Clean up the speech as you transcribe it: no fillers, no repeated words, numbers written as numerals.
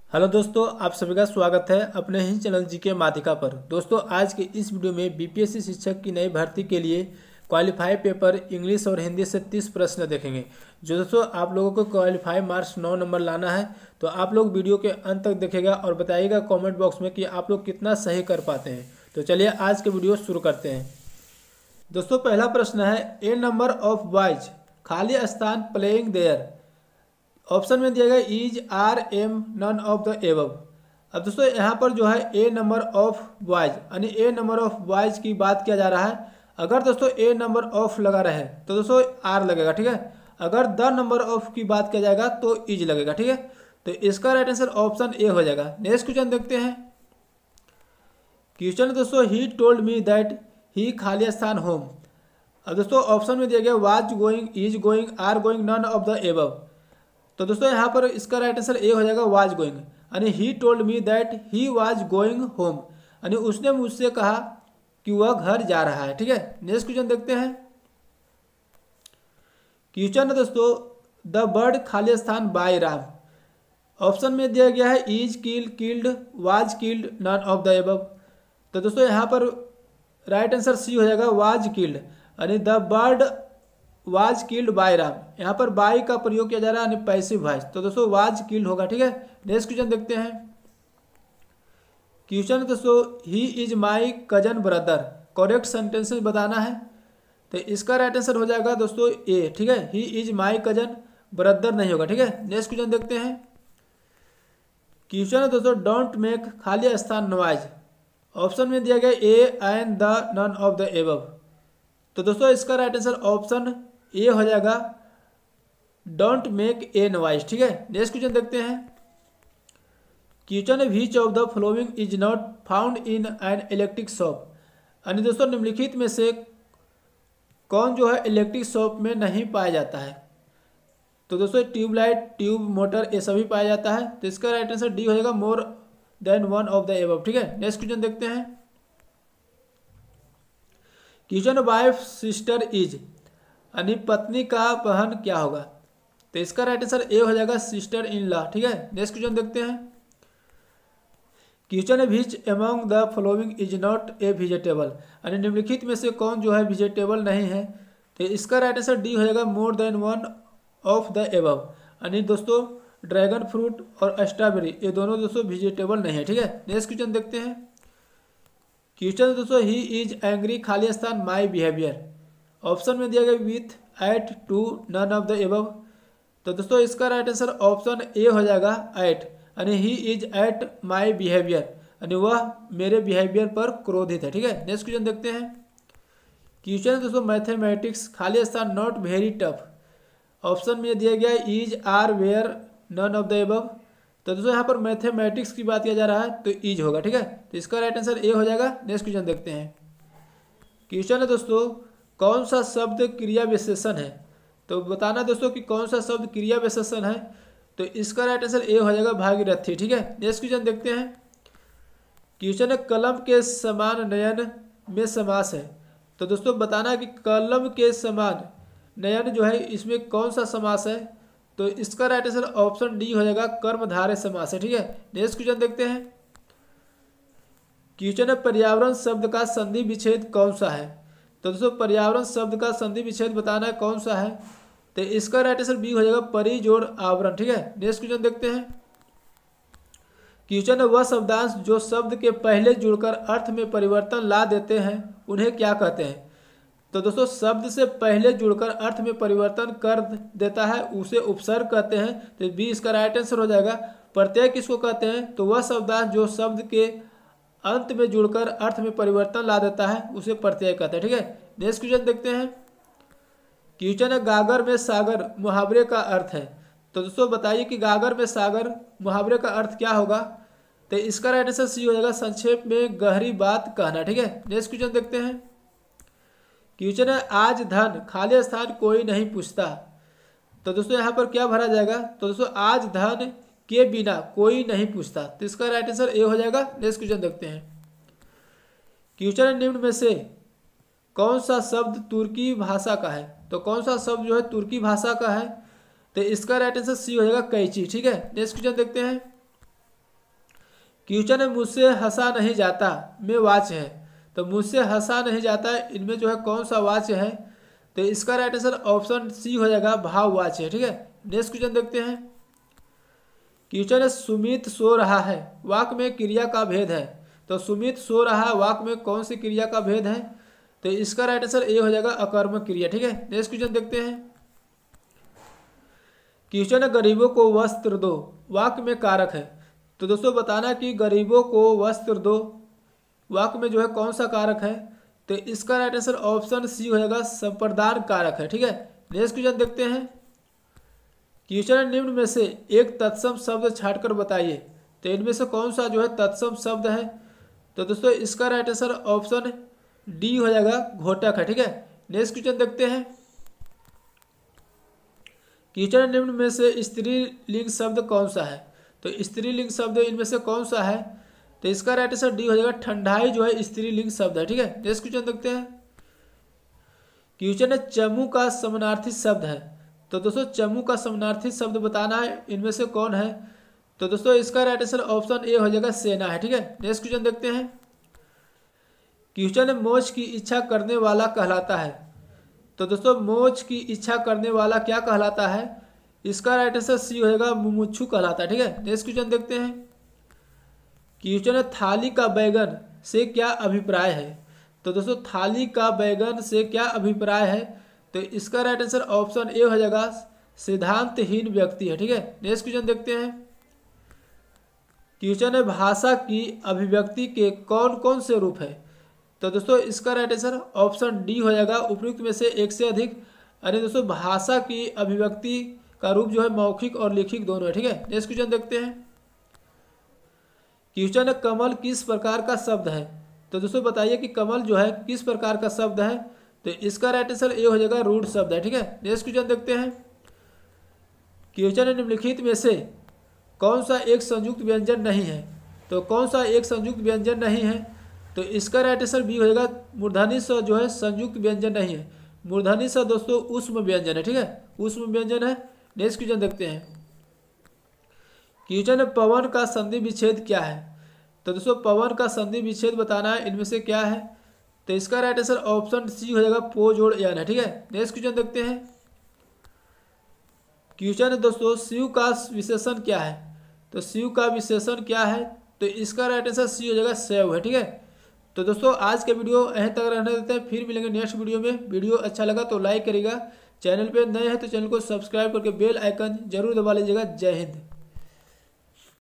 Hello दोस्तों, आप सभी का स्वागत है अपने ही चैनल जीके माध्यिका पर। दोस्तों, आज के इस वीडियो में बीपीएससी शिक्षक की नई भर्ती के लिए क्वालिफाई पेपर इंग्लिश और हिंदी से 30 प्रश्न देखेंगे। जो दोस्तों आप लोगों को क्वालिफाई मार्क्स 9 नंबर लाना है, तो आप लोग वीडियो के अंत तक देखेगा और बताइएगा कॉमेंट बॉक्स में कि आप लोग कितना सही कर पाते हैं। तो चलिए आज के वीडियो शुरू करते हैं। दोस्तों, पहला प्रश्न है ए नंबर ऑफ बॉयज खाली स्थान प्लेइंग देयर। ऑप्शन में दिया गया is are am none of the above. अब दोस्तों यहाँ पर जो है ए नंबर ऑफ बॉयज यानी ए नंबर ऑफ बॉयज की बात किया जा रहा है। अगर दोस्तों ए नंबर ऑफ लगा रहे तो दोस्तों आर लगेगा, ठीक है। अगर द नंबर ऑफ की बात किया जाएगा तो इज लगेगा, ठीक है। तो इसका राइट आंसर ऑप्शन ए हो जाएगा। नेक्स्ट क्वेश्चन देखते हैं। क्वेश्चन दोस्तों ही टोल्ड मी दैट ही खाली स्थान होम। अब दोस्तों ऑप्शन में दिया गया was going, is going, are going, none of the above. तो दोस्तों यहाँ पर इसका राइट आंसर ए हो जाएगा वाज गोइंग, यानी he told me that he was going home, यानी उसने मुझसे कहा कि वह घर जा रहा है, ठीक है। नेक्स्ट क्वेश्चन देखते हैं। क्वेश्चन है दोस्तों द बर्ड खाली स्थान बाय राम। ऑप्शन में दिया गया है is killed, killed, was killed, none of the above. तो दोस्तों यहाँ पर राइट आंसर सी हो जाएगा वाज किल्ड, यानी the bird was killed by Ram. यहाँ पर बाय का प्रयोग किया जा रहा है यानी पैसिव वॉइस, तो दोस्तों वाज किल्ड होगा, ठीक है। नेक्स्ट क्वेश्चन देखते हैं। क्वेश्चन दोस्तों he is my cousin brother. Correct sentences बताना है, तो इसका राइट आंसर हो जाएगा दोस्तों ए, ठीक है। He is my cousin brother नहीं होगा, ठीक है। नेक्स्ट क्वेश्चन देखते हैं। क्वेश्चन है दोस्तों डोंट मेक खाली स्थान नॉइज। ऑप्शन में दिया गया a and the, none of the above. तो दोस्तों इसका राइट आंसर ऑप्शन ए हो जाएगा डोंट मेक ए नॉइज, ठीक है। नेक्स्ट क्वेश्चन देखते हैं। क्वेश्चन है which of the following is not found in an electric shop. यानी दोस्तों निम्नलिखित में से कौन जो है इलेक्ट्रिक शॉप में नहीं पाया जाता है। तो दोस्तों ट्यूबलाइट, ट्यूब, मोटर ये सभी पाया जाता है, तो इसका राइट आंसर डी हो जाएगा more than one of the above, ठीक है। नेक्स्ट क्वेश्चन देखते हैं। क्वेश्चन वाइफ सिस्टर इज, यानी पत्नी का बहन क्या होगा। तो इसका राइट आंसर ए हो जाएगा सिस्टर इन लॉ, ठीक है। नेक्स्ट क्वेश्चन देखते हैं। क्वेश्चन है which among the following is not a vegetable, यानी निम्नलिखित में से कौन जो है वेजिटेबल नहीं है। तो इसका राइट आंसर डी हो जाएगा more than one of the above, यानी दोस्तों ड्रैगन फ्रूट और स्ट्रॉबेरी ये दोनों दोस्तों वेजिटेबल नहीं है, ठीक है। नेक्स्ट क्वेश्चन देखते हैं। क्वेश्चन दोस्तों ही इज एंग्री खाली स्थान माई बिहेवियर। ऑप्शन में दिया गया with, at, to, none of the above. तो दोस्तों इसका राइट आंसर ऑप्शन ए हो जाएगा एट, यानी he is at my behaviour, यानी वह मेरे बिहेवियर पर क्रोधित है, ठीक है। नेक्स्ट क्वेश्चन देखते हैं। क्वेश्चन है दोस्तों मैथमेटिक्स खाली स्थान नॉट वेरी टफ। ऑप्शन में दिया गया is, are, where, none of the above. तो दोस्तों यहाँ पर मैथमेटिक्स की बात किया जा रहा है तो इज होगा, ठीक है। तो इसका राइट आंसर ए हो जाएगा। नेक्स्ट क्वेश्चन देखते हैं। क्वेश्चन है दोस्तों कौन सा शब्द क्रिया विशेषण है। तो बताना दोस्तों कि कौन सा शब्द क्रिया विशेषण है। तो इसका राइट आंसर ए हो जाएगा भागीरथी, ठीक है। नेक्स्ट क्वेश्चन देखते हैं। क्वेश्चन है कलम के समान नयन में समास है। तो दोस्तों बताना कि कलम के समान नयन जो है इसमें कौन सा समास है। तो इसका राइट आंसर ऑप्शन डी हो जाएगा कर्मधारय समास है, ठीक है। नेक्स्ट क्वेश्चन देखते हैं। क्वेश्चन है पर्यावरण शब्द का संधि विच्छेद कौन सा है। तो दोस्तों पर्यावरण शब्द का संधि विच्छेद बताना है कौन सा है। तो इसका राइट आंसर बी हो जाएगा परि जोड़ आवरण, ठीक है। नेक्स्ट क्वेश्चन देखते हैं। क्वेश्चन है वह शब्दांश जो शब्द के पहले जुड़कर अर्थ में परिवर्तन ला देते हैं उन्हें क्या कहते हैं। तो दोस्तों शब्द से पहले जुड़कर अर्थ में परिवर्तन कर देता है उसे उपसर्ग कहते हैं। तो बी इसका राइट आंसर हो जाएगा। प्रत्यय किसको कहते हैं। तो वह शब्दांश जो शब्द के अंत में जुड़कर अर्थ में परिवर्तन ला देता है उसे प्रत्यय कहते हैं, ठीक है। नेक्स्ट क्वेश्चन देखते हैं। क्वेश्चन है गागर में सागर मुहावरे का अर्थ है। तो दोस्तों बताइए कि गागर में सागर मुहावरे का अर्थ क्या होगा। तो इसका राइट आंसर सी हो जाएगा संक्षेप में गहरी बात कहना, ठीक है। नेक्स्ट क्वेश्चन देखते हैं। क्वेश्चन है आज धन खाली स्थान कोई नहीं पूछता। तो दोस्तों यहाँ पर क्या भरा जाएगा। तो दोस्तों आज धन के बिना कोई नहीं पूछता, तो इसका राइट आंसर ए हो जाएगा। नेक्स्ट क्वेश्चन देखते हैं। क्वेश्चन है निम्न में से कौन सा शब्द तुर्की भाषा का है। तो कौन सा शब्द जो है तुर्की भाषा का है। तो इसका राइट आंसर सी हो जाएगा कैंची, ठीक है। नेक्स्ट क्वेश्चन देखते हैं। क्वेश्चन है मुझसे हंसा नहीं जाता में वाच्य है, तो मुझसे हंसा नहीं जाता इनमें जो है कौन सा वाच्य है, तो इसका राइट आंसर ऑप्शन सी हो जाएगा, भाववाच्य है। ठीक है, नेक्स्ट क्वेश्चन देखते हैं। क्वेश्चन है सुमित सो रहा है वाक्य में क्रिया का भेद है, तो सुमित सो रहा वाक्य में कौन सी क्रिया का भेद है, तो इसका राइट आंसर ए हो जाएगा, अकर्मक क्रिया। ठीक है, नेक्स्ट क्वेश्चन देखते हैं। क्वेश्चन है गरीबों को वस्त्र दो वाक्य में कारक है, तो दोस्तों बताना कि गरीबों को वस्त्र दो वाक्य में जो है कौन सा कारक है, तो इसका राइट आंसर ऑप्शन सी हो जाएगा, संप्रदान कारक है। ठीक है, नेक्स्ट क्वेश्चन देखते हैं। क्वेश्चन निम्न में से एक तत्सम शब्द छांटकर बताइए, तो इनमें से कौन सा जो है तत्सम शब्द है, तो दोस्तों इसका राइट आंसर ऑप्शन डी हो जाएगा, घोटक है। ठीक है, नेक्स्ट क्वेश्चन देखते हैं। क्वेश्चन निम्न में से स्त्रीलिंग शब्द कौन सा है, तो स्त्रीलिंग शब्द इनमें से कौन सा है, तो इसका राइट आंसर डी हो जाएगा, ठंडाई जो है स्त्रीलिंग शब्द है। ठीक है, नेक्स्ट क्वेश्चन देखते हैं। क्वेश्चन है चमू का समानार्थी शब्द है, तो दोस्तों चमू का समानार्थी शब्द बताना है इनमें से कौन है, तो दोस्तों इसका राइट आंसर ऑप्शन ए हो जाएगा, सेना है। ठीक है, नेक्स्ट क्वेश्चन देखते हैं। क्वेश्चन है मोक्ष की इच्छा करने वाला कहलाता है, तो दोस्तों मोक्ष की इच्छा करने वाला क्या कहलाता है, इसका राइट आंसर सी हो जाएगा, मुमुक्षु कहलाता है। ठीक है, नेक्स्ट क्वेश्चन देखते हैं। क्वेश्चन है थाली का बैगन से क्या अभिप्राय है, तो दोस्तों थाली का बैगन से क्या अभिप्राय है, तो इसका राइट आंसर ऑप्शन ए हो जाएगा, सिद्धांतहीन व्यक्ति है। ठीक है, नेक्स्ट क्वेश्चन देखते हैं। क्वेश्चन है भाषा की अभिव्यक्ति के कौन कौन से रूप है, तो दोस्तों इसका राइट आंसर ऑप्शन डी हो जाएगा, उपयुक्त में से एक से अधिक। अरे दोस्तों भाषा की अभिव्यक्ति का रूप जो है मौखिक और लिखित दोनों है। ठीक है, नेक्स्ट क्वेश्चन देखते हैं। क्वेश्चन है कमल किस प्रकार का शब्द है, तो दोस्तों बताइए कि कमल जो है किस प्रकार का शब्द है, तो इसका राइट आंसर ए हो जाएगा, रूढ़ शब्द है। ठीक है, नेक्स्ट क्वेश्चन देखते हैं। क्वेश्चन है निम्नलिखित में से कौन सा एक संयुक्त व्यंजन नहीं है, तो कौन सा एक संयुक्त व्यंजन नहीं है, तो इसका राइट आंसर बी हो जाएगा, मूर्धनी स जो है संयुक्त व्यंजन नहीं है। मूर्धनी स दोस्तों ऊष्म व्यंजन है। ठीक है, ऊष्म व्यंजन है। नेक्स्ट क्वेश्चन देखते हैं। क्वेश्चन है पवन का संधि विच्छेद क्या है, तो दोस्तों पवन का संधि विच्छेद बताना है इनमें से क्या है, तो इसका राइट आंसर ऑप्शन सी हो जाएगा, पो जोड़ यान है। ठीक है, नेक्स्ट क्वेश्चन देखते हैं। क्वेश्चन है दोस्तों शिव का विशेषण क्या है, तो शिव का विशेषण क्या है, तो इसका राइट आंसर सी हो जाएगा, शैव है। ठीक है, तो दोस्तों आज के वीडियो यहीं तक रहने देते हैं, फिर मिलेंगे नेक्स्ट वीडियो में। वीडियो अच्छा लगा तो लाइक करिएगा, चैनल पे नए हैं तो चैनल को सब्सक्राइब करके बेल आइकन जरूर दबा लीजिएगा। जय हिंद।